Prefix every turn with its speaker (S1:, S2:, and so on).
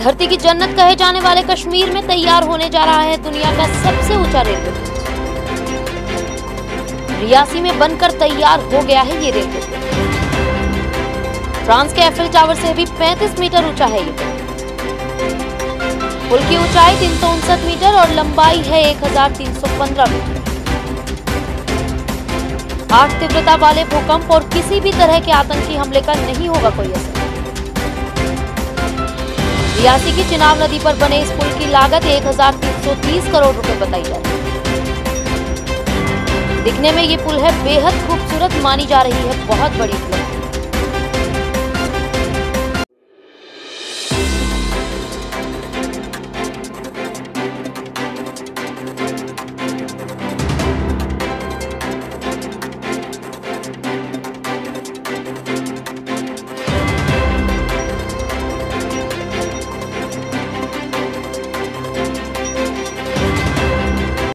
S1: धरती की जन्नत कहे जाने वाले कश्मीर में तैयार होने जा रहा है दुनिया का सबसे ऊंचा रेलवे पुल। रियासी में बनकर तैयार हो गया है ये रेलवे पुल। फ्रांस के एफिल टावर से भी 35 मीटर ऊंचा है ये पुल। पुल की ऊंचाई 359 मीटर और लंबाई है 1315 मीटर। 8 तीव्रता वाले भूकंप और किसी भी तरह के आतंकी हमले का नहीं होगा कोई असर। रियासी की चिनाब नदी पर बने इस पुल की लागत 1330 करोड़ रुपए बताई जा रही है। दिखने में ये पुल है बेहद खूबसूरत, मानी जा रही है बहुत बड़ी पुल।